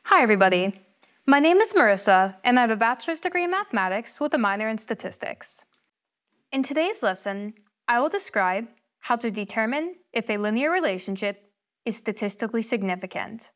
Hi everybody, my name is Marissa and I have a bachelor's degree in mathematics with a minor in statistics. In today's lesson, I will describe how to determine if a linear relationship is statistically significant.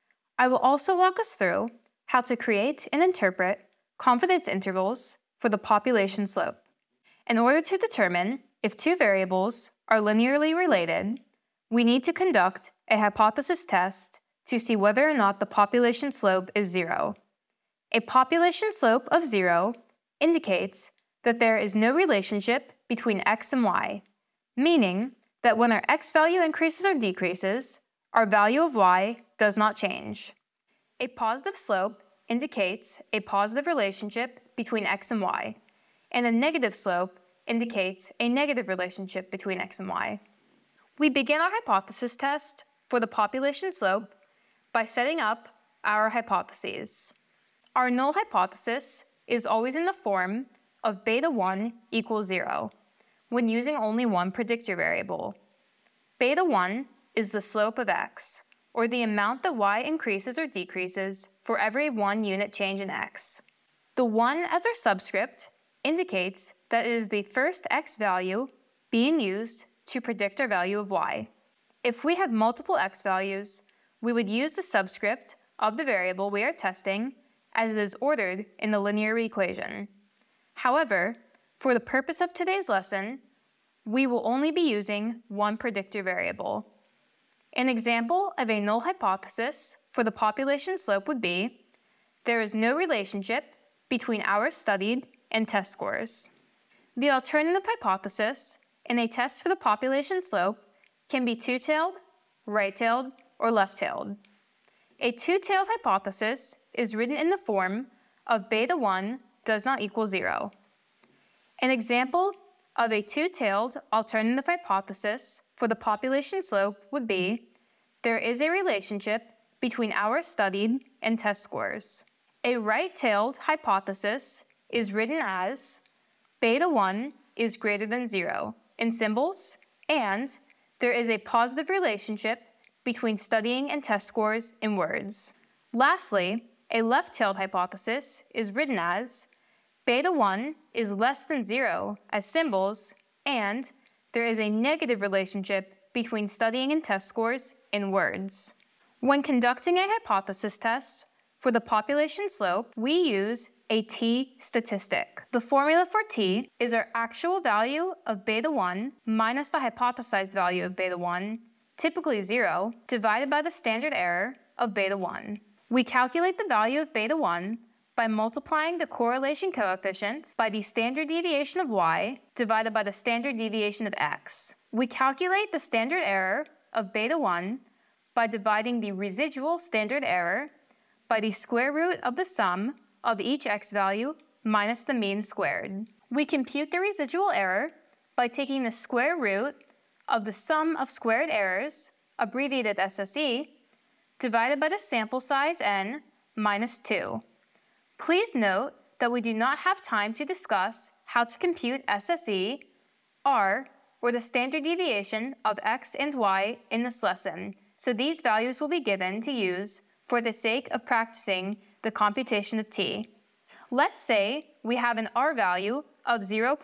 I will also walk us through how to create and interpret confidence intervals for the population slope. In order to determine if two variables are linearly related, we need to conduct a hypothesis test to see whether or not the population slope is zero. A population slope of 0 indicates that there is no relationship between x and y, meaning that when our x value increases or decreases, our value of y does not change. A positive slope indicates a positive relationship between x and y, and a negative slope indicates a negative relationship between x and y. We begin our hypothesis test for the population slope by setting up our hypotheses. Our null hypothesis is always in the form of beta 1 equals 0 when using only one predictor variable. Beta 1 is the slope of x, or the amount that y increases or decreases for every 1 unit change in x. The 1 as our subscript indicates that it is the first x value being used to predict our value of y. If we have multiple x values, we would use the subscript of the variable we are testing as it is ordered in the linear equation. However, for the purpose of today's lesson, we will only be using one predictor variable. An example of a null hypothesis for the population slope would be, there is no relationship between hours studied and test scores. The alternative hypothesis in a test for the population slope can be two-tailed, right-tailed, or left-tailed. A two-tailed hypothesis is written in the form of beta 1 does not equal 0. An example of a two-tailed alternative hypothesis for the population slope would be, there is a relationship between hours studied and test scores. A right-tailed hypothesis is written as beta 1 is greater than 0 in symbols, and there is a positive relationship between studying and test scores in words. Lastly, a left-tailed hypothesis is written as beta 1 is less than 0 as symbols, and there is a negative relationship between studying and test scores in words. When conducting a hypothesis test for the population slope, we use a t-statistic. The formula for t is our actual value of beta 1 minus the hypothesized value of beta 1, typically 0, divided by the standard error of beta 1. We calculate the value of beta 1 by multiplying the correlation coefficient by the standard deviation of y divided by the standard deviation of x. We calculate the standard error of beta 1 by dividing the residual standard error by the square root of the sum of each x value minus the mean squared. We compute the residual error by taking the square root of the sum of squared errors, abbreviated SSE, divided by the sample size n minus 2. Please note that we do not have time to discuss how to compute SSE, R, or the standard deviation of x and y in this lesson, so these values will be given to use for the sake of practicing the computation of t. Let's say we have an R value of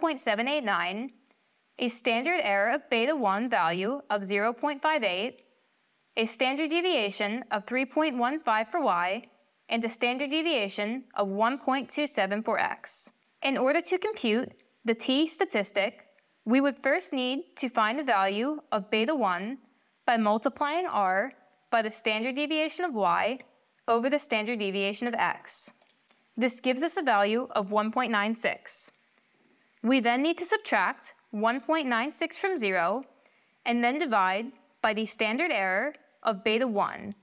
0.789, a standard error of beta 1 value of 0.58, a standard deviation of 3.15 for y, and a standard deviation of 1.27 for x. In order to compute the t-statistic, we would first need to find the value of beta 1 by multiplying r by the standard deviation of y over the standard deviation of x. This gives us a value of 1.96. We then need to subtract 1.96 from 0 and then divide by the standard error of beta 1,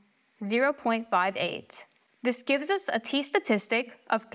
0.58. This gives us a t-statistic of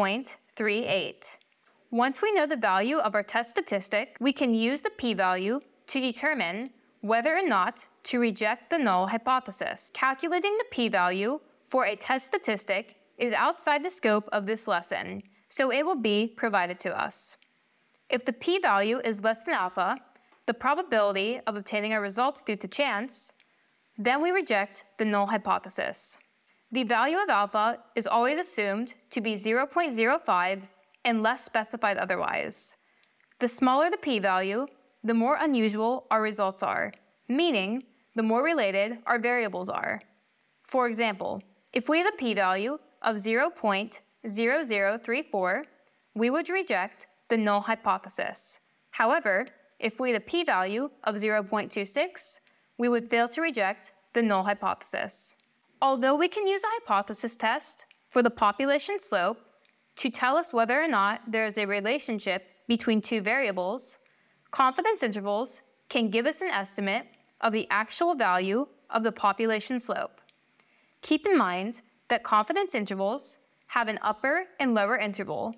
3.38. Once we know the value of our test statistic, we can use the p-value to determine whether or not to reject the null hypothesis. Calculating the p-value for a test statistic is outside the scope of this lesson, so it will be provided to us. If the p-value is less than alpha, the probability of obtaining our results due to chance, then we reject the null hypothesis. The value of alpha is always assumed to be 0.05 unless specified otherwise. The smaller the p-value, the more unusual our results are, meaning the more related our variables are. For example, if we have a p-value of 0.0034, we would reject the null hypothesis. However, if we had a p-value of 0.26, we would fail to reject the null hypothesis. Although we can use a hypothesis test for the population slope to tell us whether or not there is a relationship between two variables, confidence intervals can give us an estimate of the actual value of the population slope. Keep in mind that confidence intervals have an upper and lower interval.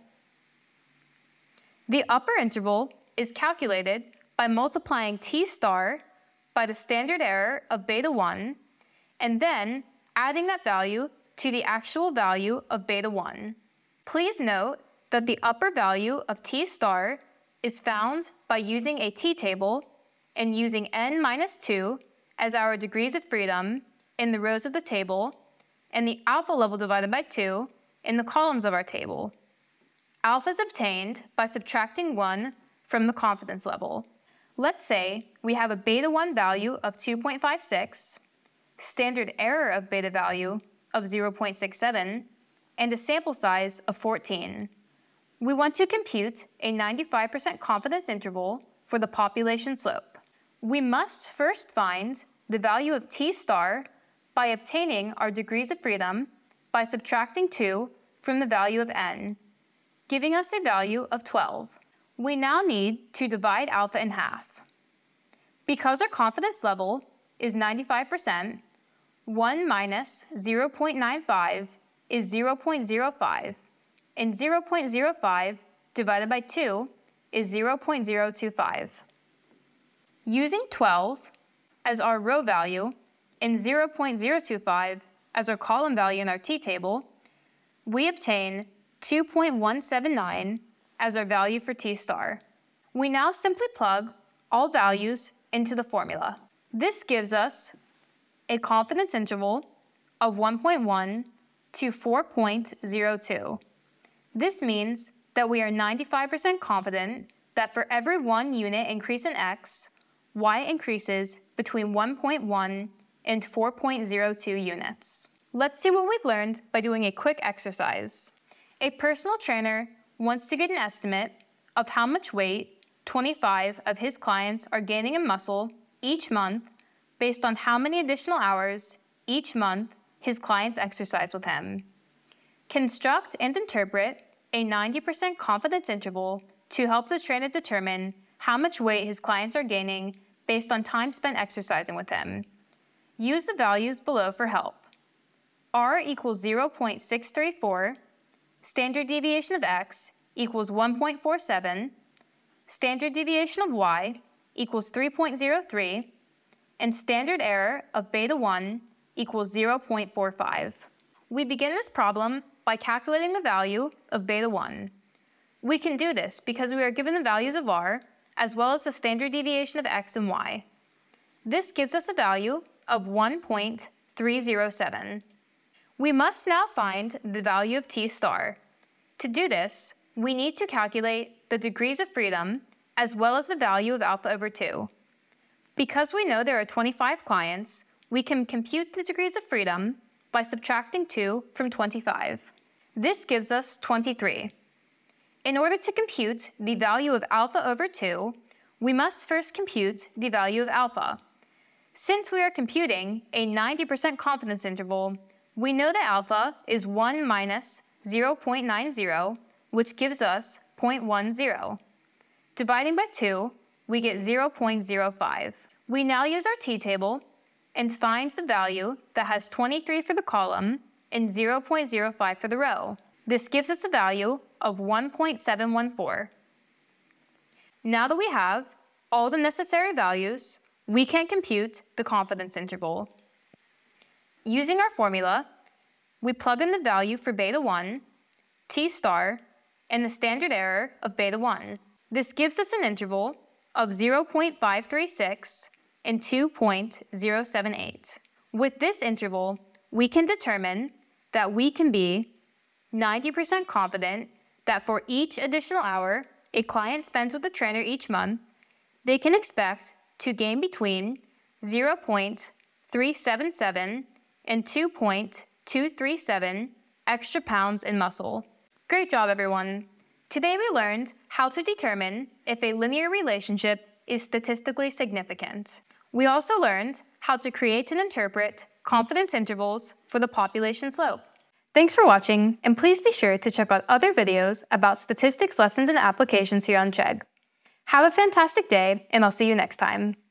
The upper interval is calculated by multiplying t star by the standard error of beta 1 and then adding that value to the actual value of beta 1. Please note that the upper value of t star is found by using a t-table and using n minus 2 as our degrees of freedom in the rows of the table and the alpha level divided by 2 in the columns of our table. Alpha is obtained by subtracting 1 from the confidence level. Let's say we have a beta 1 value of 2.56, standard error of beta value of 0.67, and a sample size of 14. We want to compute a 95% confidence interval for the population slope. We must first find the value of t star by obtaining our degrees of freedom by subtracting 2 from the value of n, giving us a value of 12. We now need to divide alpha in half. Because our confidence level is 95%, 1 minus 0.95 is 0.05, and 0.05 divided by 2 is 0.025. Using 12 as our row value and 0.025 as our column value in our t-table, we obtain 2.179 as our value for t star. We now simply plug all values into the formula. This gives us a confidence interval of 1.1 to 4.02. This means that we are 95% confident that for every 1 unit increase in x, y increases between 1.1 and 4.02 units. Let's see what we've learned by doing a quick exercise. A personal trainer wants to get an estimate of how much weight 25 of his clients are gaining in muscle each month based on how many additional hours each month his clients exercise with him. Construct and interpret a 90% confidence interval to help the trainer determine how much weight his clients are gaining based on time spent exercising with him. Use the values below for help. R equals 0.634, standard deviation of x equals 1.47, standard deviation of y equals 3.03, and standard error of beta 1 equals 0.45. We begin this problem by calculating the value of beta 1. We can do this because we are given the values of r as well as the standard deviation of x and y. This gives us a value of 1.307. We must now find the value of t star. To do this, we need to calculate the degrees of freedom as well as the value of alpha over 2. Because we know there are 25 clients, we can compute the degrees of freedom by subtracting 2 from 25. This gives us 23. In order to compute the value of alpha over 2, we must first compute the value of alpha. Since we are computing a 90% confidence interval, we know that alpha is 1 minus 0.90, which gives us 0.10. Dividing by 2, we get 0.05. We now use our t-table and find the value that has 23 for the column and 0.05 for the row. This gives us a value of 1.714. Now that we have all the necessary values, we can compute the confidence interval. Using our formula, we plug in the value for beta 1, t star, and the standard error of beta 1. This gives us an interval of 0.536 and 2.078. With this interval, we can determine that we can be 90% confident that for each additional hour a client spends with a trainer each month, they can expect to gain between 0.377 and 2.237 extra pounds in muscle. Great job, everyone! Today we learned how to determine if a linear relationship is statistically significant. We also learned how to create and interpret confidence intervals for the population slope. Thanks for watching, and please be sure to check out other videos about statistics lessons and applications here on Chegg. Have a fantastic day, and I'll see you next time.